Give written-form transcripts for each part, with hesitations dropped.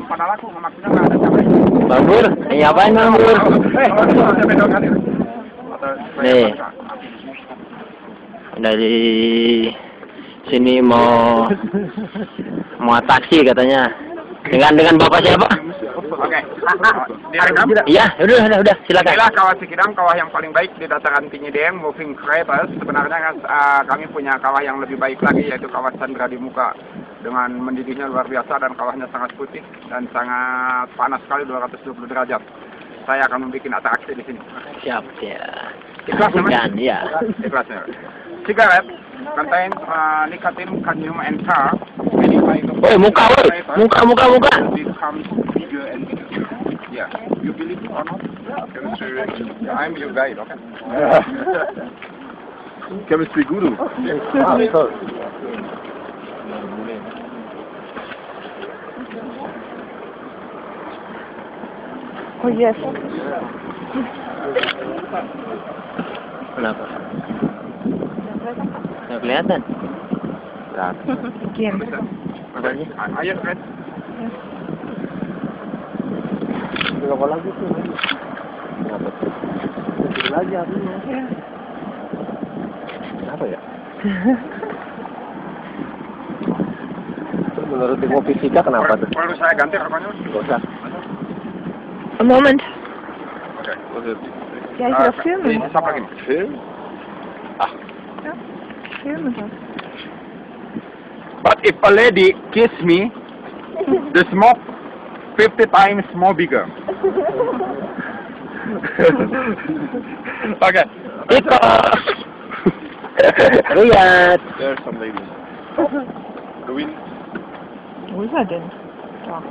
pada laku, maksudnya nggak ada cabai. Bang Bur, ngapain Bang Bur? Nih, dari sini mau taksi katanya. Dengan Bapak siapa? Oke. Direkam? Iya, udah, silakan. Inilah kawah Sikidang, kawah yang paling baik di dataran tinggi Dieng, moving craters. Sebenarnya kami punya kawah yang lebih baik lagi, yaitu kawah Chandra di Muka. Dengan mendidihnya luar biasa dan kawahnya sangat putih dan sangat panas sekali, 220 derajat. Saya akan membuat atraksi di sini. Siap, ya. Ikhlas namanya? Iya. Ikhlasnya. Cigarette contain nicotine, cadmium, and tar. Woi, muka. Becomes bigger and bigger. Yeah. You believe it or not? Chemistry reaction. I'm your guide, okay? Chemistry guru. Betul. Oh yes. Kenapa? Nggak kelihatan. Again. Okay. Ayo, Fred. Berapa lagi tuh? Kenapa tuh? Kecil lagi artinya. Ya. Kenapa ya? Menurut ilmu fisika kenapa tuh? Perlu saya ganti rokoknya? Nggak usah. A moment. Oke. Ja, ich will filmen. Ini siapa lagi? Film? Ja, filmen das. But if a lady kiss me, the smoke 50 times more bigger. Okay. Itu. Lihat. There are some ladies. The wind. Wo ist er denn? Da.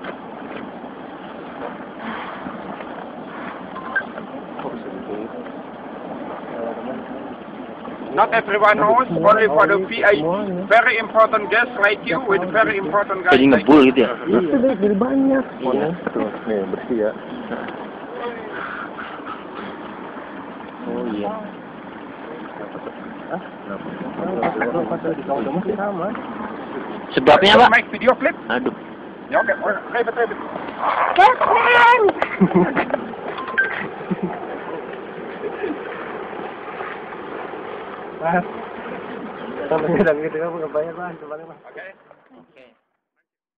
Not everyone knows, only for the VIP. Very important guests like you with very important guys Jadi like ngebul gitu ya? Iya, jadi banyak. Iya. Tuh, nih bersih ya. Oh iya. Sama. Sebabnya you. Pak? Make video clip? Aduh. Ya oke, leave it. Mas. Sampai bilang gitu kan, nggak bayar lah, Oke.